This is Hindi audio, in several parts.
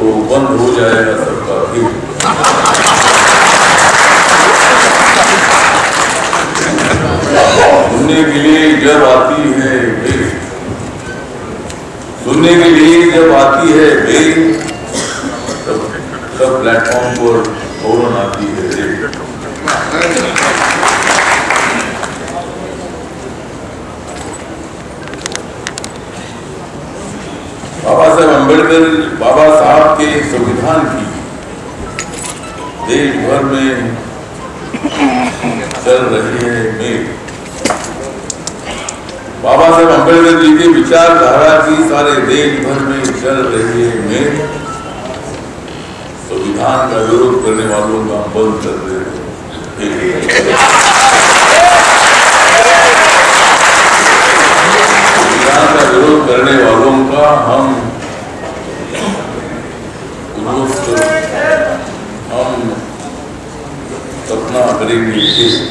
तो बंद हो जाएगा सबका खेल। सुनने के लिए जब आती है बेल, सुनने के लिए जब आती है बेल, तब प्लेटफॉर्म पर फौरन आती है रेल। बाबा साहब अम्बेडकर, बाबा साहब के संविधान की देश भर में चल रही है मेल। बाबा साहब अम्बेडकर जी की विचारधारा की सारे देश भर में चल रही है मेल। संविधान का विरोध करने वालों का बंद कर रहे हैं। संविधान का विरोध करने वालों का हम सपना करेंगे।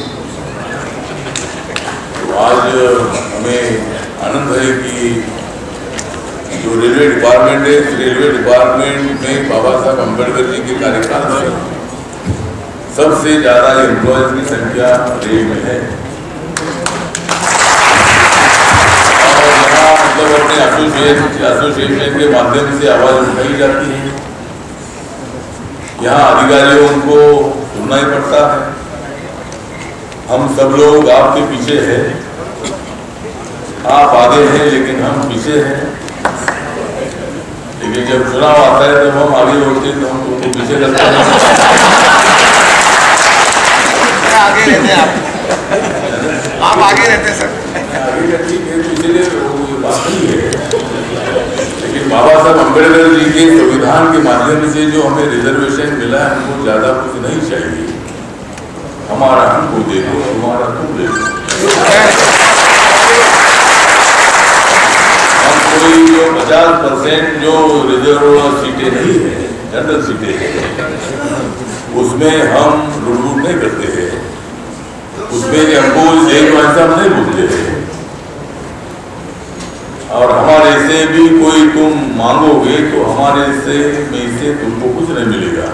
तो आज हमें आनंद है कि जो रेलवे डिपार्टमेंट है, रेलवे डिपार्टमेंट में बाबा साहब अम्बेडकर जी के कार्यकाल में सबसे ज्यादा एम्प्लॉयज की संख्या रेल में है। और यहाँ मतलब अपने एसोसिएशन के माध्यम से आवाज उठाई जाती है। यहाँ अधिकारियों को सुनना ही पड़ता है। हम सब लोग आपके पीछे हैं, आप आगे हैं लेकिन हम पीछे हैं। लेकिन जब चुनाव आता है तो हम आगे होते हैं, तो हम उनको पीछे करते हैं। आगे रहते हैं आप आगे रहते हैं सर। आगे का ठीक है, इसलिए वो बात नहीं है। लेकिन बाबा साहब अम्बेडकर जी के संविधान के माध्यम से जो हमें रिजर्वेशन मिला है, हमको ज्यादा कुछ नहीं चाहिए। हमारा हमको दे दो, हमारा तुम दे दो। हम कोई जो 50% जो रिजर्व सीटें नहीं है, जनरल सीटें हैं, उसमें हम लुट नहीं करते हैं। उसमें हमको एक ऐसा नहीं बोलते हैं। और हमारे से भी कोई तुम मांगोगे तो हमारे से में से तुमको कुछ नहीं मिलेगा।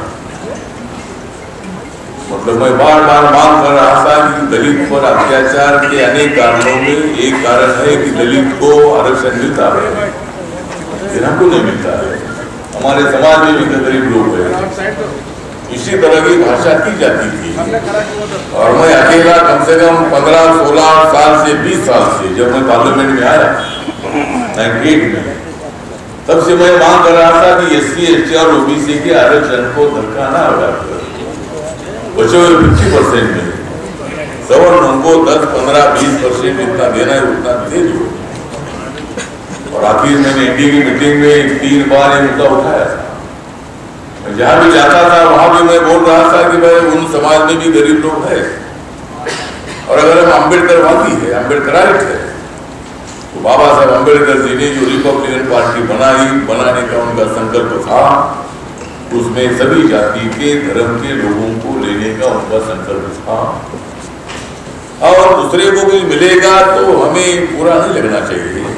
मतलब मैं बार बार मांग कर रहा था कि दलित पर अत्याचार के अनेक कारणों में एक कारण है कि दलित को आरक्षण मिलता है, लेकिन हमको नहीं मिलता है। हमारे समाज में भी गरीब लोग हैं। इसी तरह की भाषा की जाती थी। और मैं अकेला कम से कम 15-16 साल से 20 साल से, जब मैं पार्लियामेंट में आया 98 में, तब से मैं मांग कर रहा था कि SC, ST और OBC के आरक्षण को धक्का ना लगाकर बचे हुए 50% में सवर्णों को 10, 15, 20% जितना देना है उतना दे दो। और आखिर मैंने इंडी की मीटिंग में 3 बार ये मुद्दा उठाया था। जहां भी जाता था वहां भी मैं बोल रहा था कि भाई उन समाज में भी गरीब लोग हैं, और अगर हम अम्बेडकरवादी है, अम्बेडकराइट है, तो बाबा साहब अम्बेडकर जी ने जो रिपब्लिकन पार्टी बनाने का उनका संकल्प था, उसमें सभी जाति के धर्म के लोगों को लेने का उनका संकल्प था। और दूसरे को भी मिलेगा तो हमें पूरा नहीं लगना चाहिए।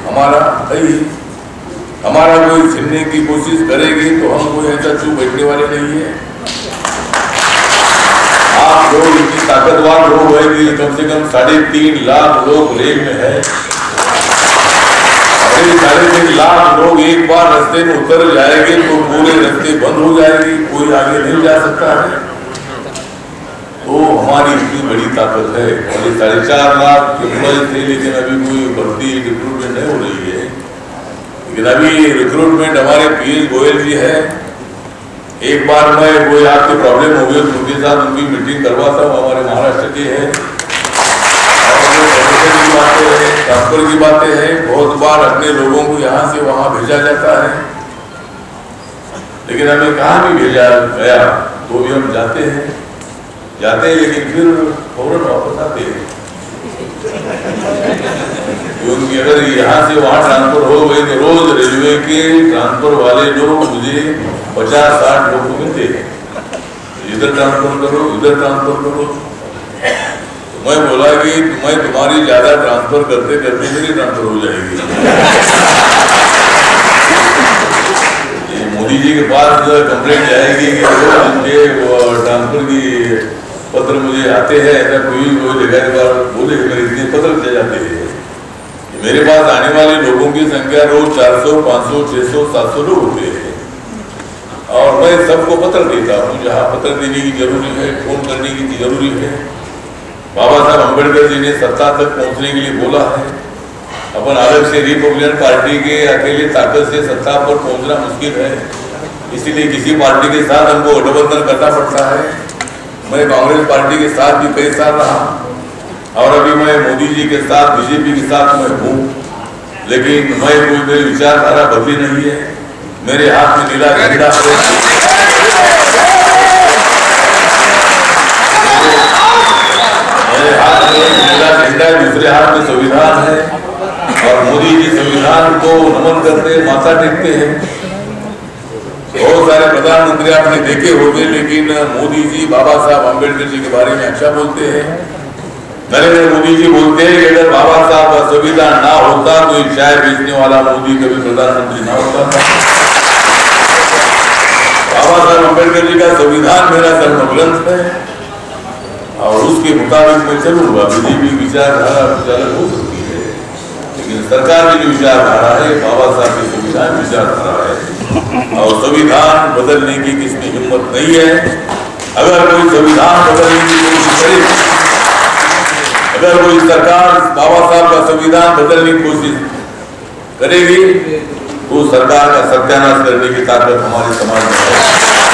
हमारा कोई छीनने की कोशिश करेगी तो हम कोई ऐसा चुप बैठने वाले नहीं है। आप लोग इतनी ताकतवर लोग है कि कम से कम 3.5 लाख लोग रेल में है। 3.5 लाख लोग एक बार रास्ते में उतर जाएंगे तो पूरे रास्ते बंद हो जाएगी, कोई आगे नहीं जा सकता है। तो हमारी इतनी बड़ी ताकत है। और 4.5 लाख एम्प्लॉय थे, लेकिन अभी कोई भर्ती रिक्रूटमेंट नहीं हो रही है। लेकिन अभी रिक्रूटमेंट हमारे पीएस गोयल जी है। एक बार मैं कोई आपकी प्रॉब्लम हो गई तो उनके साथ उनकी मीटिंग करवाता हूँ। हमारे महाराष्ट्र के हैं, ट्रांसफर की बातें हैं। बहुत बार अपने लोगों को यहाँ से वहाँ भेजा जाता है, लेकिन हमें कहाँ भी भेजा गया तो भी हम जाते हैं, लेकिन फिर फौरन वापस आते हैं। क्योंकि अगर यहाँ से वहाँ ट्रांसफर हो गई तो रोज रेलवे के ट्रांसफर वाले लोग मुझे 50-60 लोग मिलते हैं, इधर ट्रांसफर करो, इधर ट्रांसफर करो। तो मैं बोला कि मैं तुम्हारी ज्यादा ट्रांसफर करते करते मेरी ट्रांसफर हो जाएगी। ये मोदी जी के पास कंप्लेंट जाएगी कि ट्रांसफर की पत्र मुझे आते हैं, ऐसा कोई जगह बोले मेरे इतने पत्र चले जाते हैं। मेरे पास आने वाले लोगों की संख्या रोज 400, 500, 600, 700 लोग होते हैं और मैं सबको पत्र देता हूँ। जहाँ पत्र देने की जरूरी है, फोन करने की जरूरी है। बाबा साहब अम्बेडकर जी ने सत्ता तक पहुँचने के लिए बोला है। अपन अलग से रिपब्लिकन पार्टी के अकेले ताकत से सत्ता पर पहुँचना मुश्किल है, इसीलिए किसी पार्टी के साथ हमको गठबंधन करना पड़ता है। मैं कांग्रेस पार्टी के साथ भी कई साल रहा और अभी मैं मोदी जी के साथ, बीजेपी के साथ मैं हूँ, लेकिन मैं कोई मेरी विचारधारा बदली नहीं है। मेरे हाथ में नीला झंडा है, मेरे हाथ में नीला झंडा, दूसरे हाथ में संविधान है और मोदी जी संविधान को नमन करते, माथा टेकते हैं। बहुत सारे प्रधानमंत्री आपने देखे होंगे, लेकिन मोदी जी बाबा साहब अम्बेडकर जी के बारे में अच्छा बोलते हैं। नरेंद्र मोदी जी बोलते हैं कि अगर बाबा साहब का संविधान ना होता तो एक चाय बेचने वाला मोदी कभी प्रधानमंत्री ना होता था। बाबा साहब अम्बेडकर जी का संविधान मेरा धर्म ग्रंथ है और उसके मुताबिक मैं चलूंगा। बीजेपी विचारधारा अलग हो सकती है, लेकिन सरकार की जो विचारधारा है बाबा साहब की संविधान विचारधारा है और संविधान बदलने की किसकी हिम्मत नहीं है। अगर कोई संविधान बदलने की कोशिश करे, अगर कोई सरकार बाबा साहब का संविधान बदलने की कोशिश करेगी तो सरकार का सत्यानाश करने की ताकत हमारे समाज में है।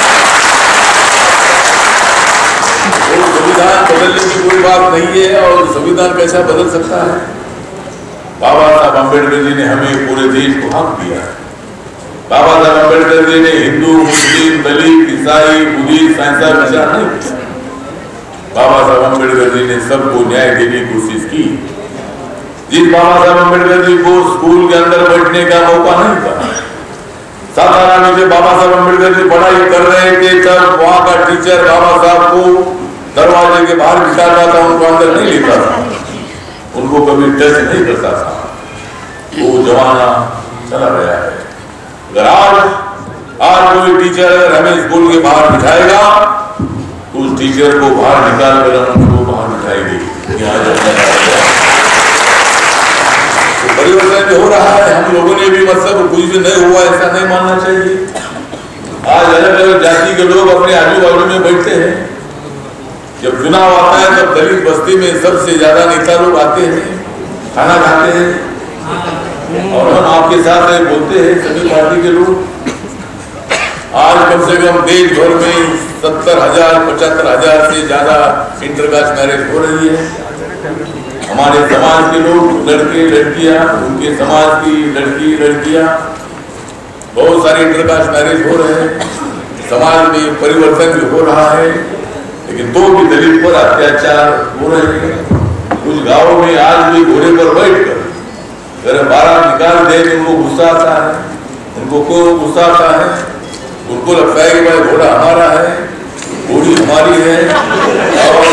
तो संविधान बदलने की कोई बात नहीं है और संविधान कैसा बदल सकता है। बाबा साहब अम्बेडकर जी ने हमें पूरे देश को हक दिया है। बाबा साहब अम्बेडकर जी ने हिंदू, मुस्लिम, दलित, ईसाई, बुद्धिस्ट, ऐसा विचार नहीं किया। बाबा साहब अम्बेडकर जी ने सबको न्याय देने की कोशिश की। जिस बाबा साहब अम्बेडकर जी को स्कूल के अंदर बैठने का मौका नहीं था, सातारा में जब बाबा साहब अम्बेडकर जी पढ़ाई कर रहे थे तब वहां का टीचर बाबा साहब को दरवाजे के बाहर बिठाता था, उनको अंदर नहीं लेता था, उनको कभी टच नहीं करता था। वो जमाना चला गया है। अगर आज कोई टीचर अगर हमें स्कूल के बाहर बिठाएगा तो उस टीचर को बाहर निकाल कर उनको बाहर बिठाएगी। तो परिवर्तन जो हो रहा है, हम लोगों ने भी मतलब कुछ भी नहीं हुआ ऐसा नहीं मानना चाहिए। आज अलग अलग जाति के लोग अपने आजू बाजू में बैठते हैं। जब चुनाव आता है तब दलित बस्ती में सबसे ज्यादा नेता लोग आते हैं, खाना खाते हैं और हम आपके साथ बोलते हैं सभी पार्टी के लोग। आज कम से कम देश भर में 70,000, 75,000 से ज्यादा इंटरकास्ट मैरिज हो रही है। हमारे समाज के लोग, लड़के लड़कियां, उनके समाज की लड़की लड़कियां, बहुत सारे इंटरकास्ट मैरिज हो रहे हैं। समाज में परिवर्तन भी हो रहा है, लेकिन तो भी दलित पर अत्याचार हो रहे हैं। कुछ गांवों में आज भी घोड़े पर बैठकर अगर बारात निकाल दे तो उनको गुस्सा आता है। उनको क्यों गुस्सा आता है? उनको लगता है कि भाई घोड़ा हमारा है, घोड़ी हमारी है और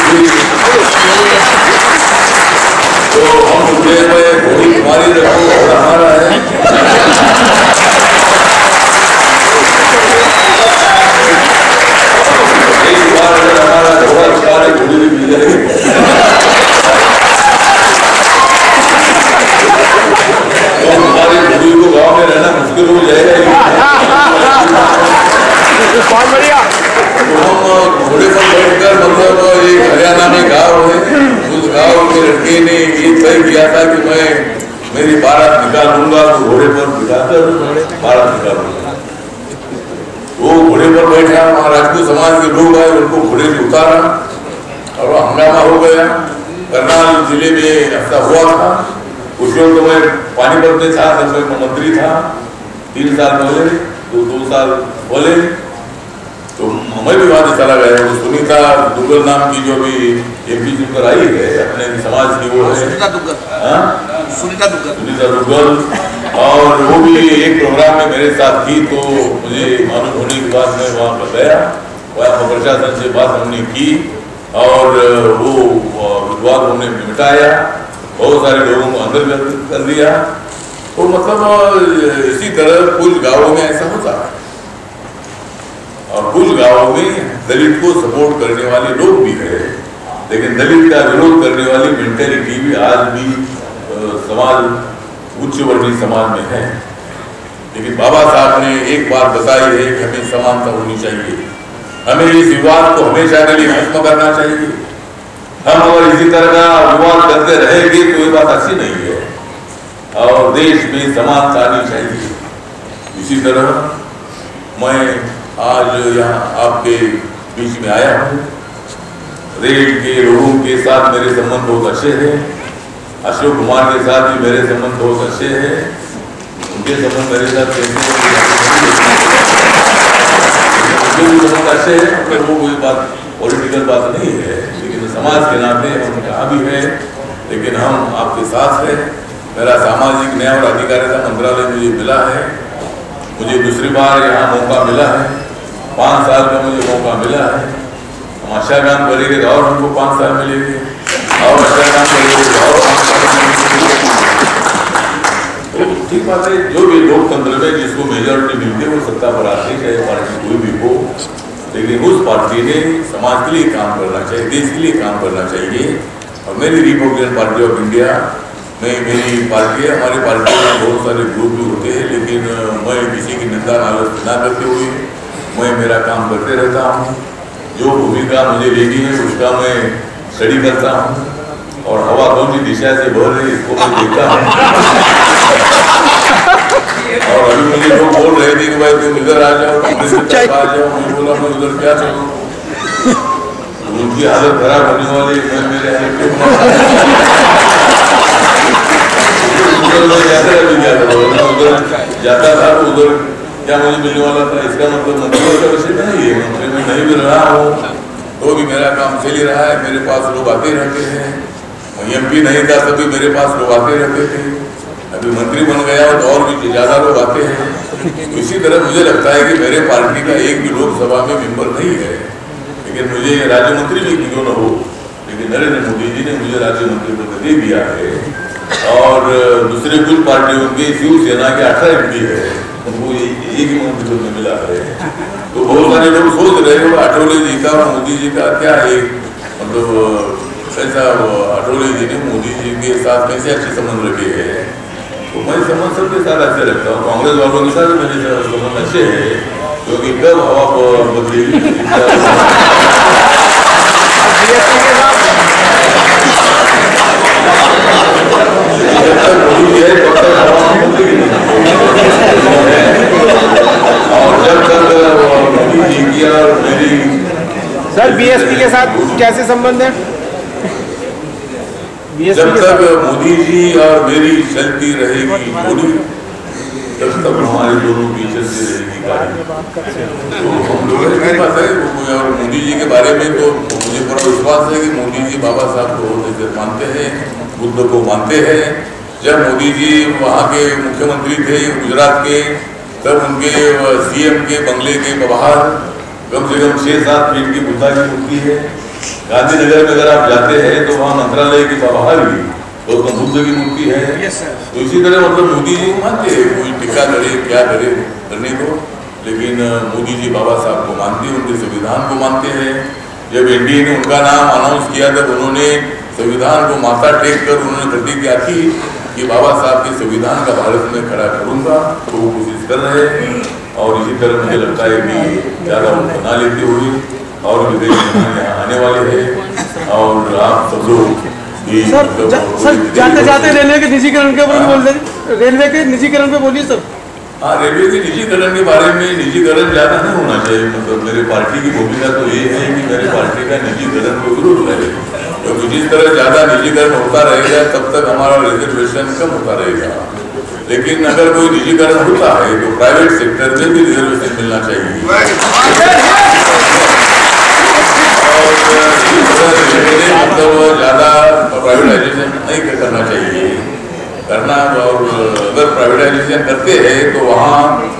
तो हम बोलते हैं भाई घोड़ी हमारी रखो, घोड़ा हमारा है। एक बार अगर हमारा घोड़ा हमारे घोड़ी भी मिल जाएगी तो हमारी घोड़ी को गाँव में रहना मुश्किल हो जाएगा। बहुत बढ़िया। तो हम घोड़े पर बैठकर मतलब एक हरियाणा में गाँव है, उस गाँव के लड़के ने ये तय किया था कि मैं मेरी बारात निकालूंगा तो घोड़े पर बिठाकर बारात निकालूंगा। वो घोड़े पर बैठा, वहाँ राजपूत समाज के लोग आए, उनको घोड़े से उतारा और हंगामा हो गया। करनाल जिले में ऐसा हुआ था। उस लोग तो मैं पानीपत में था, तब मैं मंत्री था 3 साल पहले, 2 साल पहले, तो मैं भी वहां चला गया। वो सुनीता दुग्गल नाम की जो भी एमपी चुनकर आई है अपने समाज की, वो है सुनीता दुग्गल, और वो भी एक प्रोग्राम में मेरे साथ थी। तो मुझे मालूम होने के बाद मैं वहाँ पर गया, वहाँ प्रशासन से बात हमने की और वो विवाद हमने मिटाया, बहुत सारे लोगों को अंदर कर दिया। तो मतलब इसी तरह कुछ गाँवों में ऐसा होता है। कुछ गांवों में दलित को सपोर्ट करने वाले लोग भी है, लेकिन दलित का विरोध करने वाली मेंटेलिटी भी आज भी समाज, उच्च वर्गीय समाज में है। लेकिन बाबा साहब ने एक बात बताई है कि हमें समानता होनी चाहिए, हमें इस विवाद को हमेशा के लिए खत्म करना चाहिए। हम अगर इसी तरह का विवाद करते रहेंगे तो ये बात अच्छी नहीं है, और देश में समानता आनी चाहिए। इसी तरह मैं आज यहाँ आपके बीच में आया हूँ। रेल के लोगों के साथ मेरे संबंध बहुत अच्छे हैं, अशोक कुमार के साथ भी मेरे संबंध बहुत अच्छे हैं। उनके संबंध मेरे साथ अच्छे हैं, फिर वो कोई बात पॉलिटिकल बात नहीं है, लेकिन समाज के नाते हम कहाँ भी हैं, लेकिन हम आपके साथ हैं। मेरा सामाजिक न्याय और अधिकारिता मंत्रालय मुझे मिला है, मुझे दूसरी बार यहाँ मौका मिला है, 5 साल का मुझे मौका मिला है। हम अच्छा काम करेंगे तो और हमको 5 साल मिलेंगे, और अच्छा काम करेंगे तो और 5 साल मिलेंगे। तो ठीक बात है, जो भी लोकतंत्र में जिसको मेजॉरिटी मिलती है वो सत्ता पर आती है, चाहे पार्टी कोई भी हो, लेकिन उस पार्टी ने समाज के लिए काम करना चाहिए, देश के लिए काम करना चाहिए। और मेरी रिपब्लिकन पार्टी ऑफ इंडिया में मेरी पार्टी है, हमारी पार्टी में बहुत सारे ग्रुप भी होते हैं, लेकिन मैं किसी की निंदा ना करते हुए मैं मेरा काम करते रहता हूँ। जो भूमिका मुझे लेनी है उसका मैं स्टडी करता हूँ, और हवा कौन सी दिशा से बह रही है इसको मैं देखता हूँ। और अभी मुझे लोग बोल रहे थे कि भाई तुम इधर आ जाओ, कांग्रेस की तरफ आ जाओ, मैं बोला मैं उधर क्या चलूँ, उनकी हालत खराब होने वाली, मैं मेरे उधर जाता था तो उधर क्या मुझे मिलने वाला था, इसका मतलब मंत्री का विषय नहीं है। मंत्री में नहीं भी रहा हूँ तो भी मेरा काम चल ही रहा है, मेरे पास लोग आते रहते हैं। MP नहीं था तभी मेरे पास लोग आते रहते थे, अभी मंत्री बन गया तो और भी ज्यादा लोग आते हैं। इसी तरह मुझे लगता है कि मेरे पार्टी का एक भी लोकसभा में मेंबर नहीं है, लेकिन मुझे राज्य मंत्री भी क्यों न हो, लेकिन नरेंद्र मोदी जी ने मुझे राज्य मंत्री पद दे दिया है। और दूसरे कुछ पार्टियों के शिवसेना के 18 MP है, उनको एक ही मंत्री में मिला है। तो बहुत सारे लोग सोच रहे हो अटोले जी का और मोदी जी का क्या है, मतलब कैसा अटोले जी ने मोदी जी के साथ कैसे अच्छे संबंध रखे हैं। तो मैं संबंध सबके साथ अच्छे रखता हूँ, कांग्रेस वालों के साथ मेरे संबंध अच्छे है, क्योंकि कब हवा बदलेगी जब तक मोदी है तब तक हवा बदलेगी और जब तक मोदी जी की और मेरी। सर BSP के साथ कैसे संबंध है? जब तक मोदी जी और मेरी चलती रहेगी जोड़ी, तब तक हमारे दोनों की चलती रहेगी गाड़ी। तो हम लोगों की बात है, और मोदी जी के बारे में तो मुझे पूरा विश्वास है कि मोदी जी बाबा साहब को बहुत मानते हैं, बुद्ध को मानते हैं। जब मोदी जी वहाँ के मुख्यमंत्री थे गुजरात के, तब उनके CM के बंगले के बाहर कम से कम 6-7 फीट की बुद्धा की मूर्ति है। गांधीनगर में अगर आप जाते हैं तो वहाँ मंत्रालय के बाहर भी गौतम बुद्ध की मूर्ति है। तो इसी तरह मतलब मोदी जी मानते हैं, कोई टीका करे क्या करे करने को, लेकिन मोदी जी बाबा साहब को मानते हैं, उनके संविधान को मानते हैं। जब NDA ने उनका नाम अनाउंस किया तब उन्होंने संविधान को माथा टेक कर उन्होंने प्रतिज्ञा की कि बाबा साहब के संविधान का भारत में खड़ा करूंगा, तो वो कोशिश कर रहे हैं। और इसी तरह मुझे लगता है कि ज़्यादा वो बना लेते हुए और विदेश यहाँ आने वाले हैं। और आप सब लोग सर जाते जाते रेलवे के निजीकरण के ऊपर बोल दें, रेलवे के निजीकरण पे बोलिए सर। हाँ, रेलवे के निजीकरण के बारे में निजीकरण ज़्यादा नहीं होना चाहिए। मतलब मेरे पार्टी की भूमिका तो ये है कि मेरे पार्टी का निजीकरण को विरोध रहे, क्योंकि जिस तरह ज़्यादा निजीकरण होता रहेगा तब तक हमारा रिजर्वेशन कम होता रहेगा। लेकिन अगर कोई निजीकरण होता है तो प्राइवेट सेक्टर में भी रिजर्वेशन मिलना चाहिए। मतलब ज़्यादा प्राइवेटाइजेशन नहीं करना चाहिए करना, और अगर प्राइवेटाइजेशन करते हैं तो वहाँ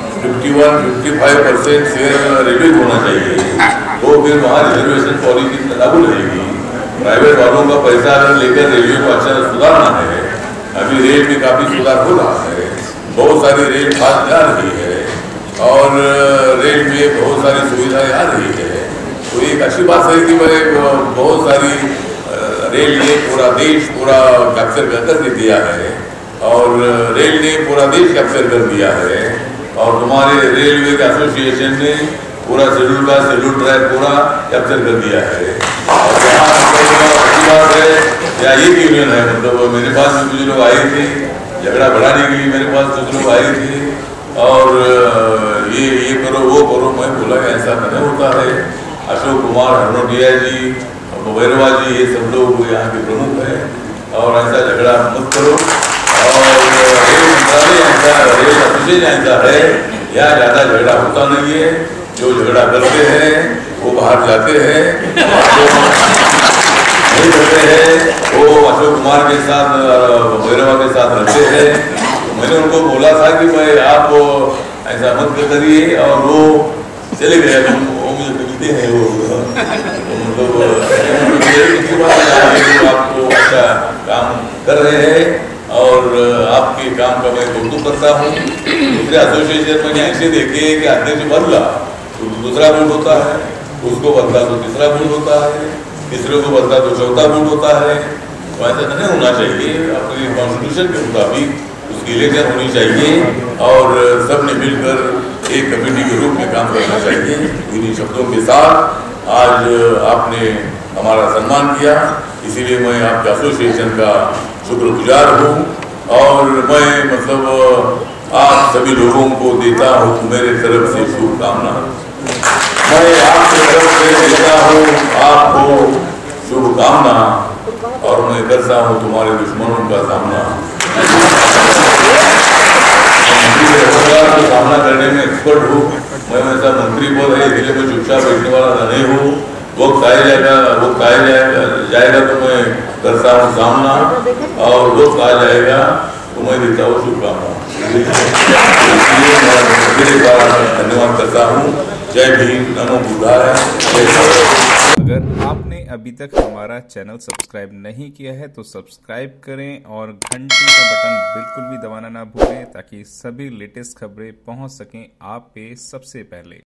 51-55% शेयर रेलवे होना चाहिए, तो फिर वहाँ रिजर्वेशन पॉलिसी लागू रहेगी। प्राइवेट वालों का पैसा लेकर रेलवे को अच्छा सुधारना है। अभी रेल में काफ़ी सुधार हो रहा है, बहुत सारी रेल फास्ट जा रही है, और रेल में बहुत सारी सुविधाएं आ रही है, तो एक अच्छी बात है कि भाई बहुत सारी रेल ने पूरा देश पूरा कैप्चर कर दिया है, और रेल ने पूरा देश कैप्चर कर दिया है, और तुम्हारे रेलवे के एसोसिएशन ने पूरा शेड्यूल का शेड्यूल ट्रैक पूरा कैप्चर कर दिया है। और यहाँ अच्छी बात है, यहाँ एक यूनियन है, मतलब मेरे पास भी कुछ लोग आए थे झगड़ा बढ़ाने के लिए, मेरे पास कुछ लोग आए थे और ये करो वो करो, मैं बोला ऐसा नहीं होता है। अशोक कुमार हरनोटिया जी, भैरवा जी, ये सब लोग यहाँ के प्रमुख हैं, और ऐसा झगड़ा मत करो। और रेल मंत्रालय ऐसा, रेल एसोसिएशन ऐसा है, यहाँ ज़्यादा झगड़ा होता नहीं है। जो झगड़ा करते हैं वो बाहर जाते हैं, नहीं करते हैं वो अशोक कुमार के साथ, भैरवा के साथ रहते हैं। तो मैंने उनको बोला था कि भाई आप ऐसा मत करिए, और वो चले गए। वो मुझे मिलते हैं, वो मतलब आपको अच्छा काम कर रहे हैं, और आपके काम का मैं कौतुक करता हूँ। दूसरे एसोसिएशन में ऐसे देखे कि अध्यक्ष बदला तो दूसरा वोट होता है, उसको बदला तो तीसरा वोट होता है, तीसरे को बदला तो चौथा वोट होता है। तो ऐसा नहीं होना चाहिए, अपने कॉन्स्टिट्यूशन के मुताबिक उसकी इलेक्शन होनी चाहिए, और सब ने मिलकर एक कमेटी के रूप में काम करना चाहिए। इन्हीं शब्दों के साथ आज आपने हमारा सम्मान किया, इसीलिए मैं आपके एसोसिएशन का शुक्रगुजार हूँ, और मैं मतलब आप सभी लोगों को देता हूँ मेरे तरफ से शुभकामना। मैं आपकी तरफ से देता हूँ आपको शुभकामना, और मैं करता हूँ तुम्हारे दुश्मनों का सामना। का सामना करने में एक्सपर्ट हूँ मैं, ऐसा मंत्री पद है इसलिए मैं चुपचाप बैठने वाला नहीं हूँ। वक्त आया जाएगा तो मैं करता हूँ सामना, और वक्त आ जाएगा तो मैं देता हूँ शुभकामना। धन्यवाद करता हूँ। जय भीम, नमो बुद्धाय, जय भारत। अगर आपने अभी तक हमारा चैनल सब्सक्राइब नहीं किया है तो सब्सक्राइब करें, और घंटी का बटन बिल्कुल भी दबाना ना भूलें, ताकि सभी लेटेस्ट खबरें पहुंच सकें आप पे सबसे पहले।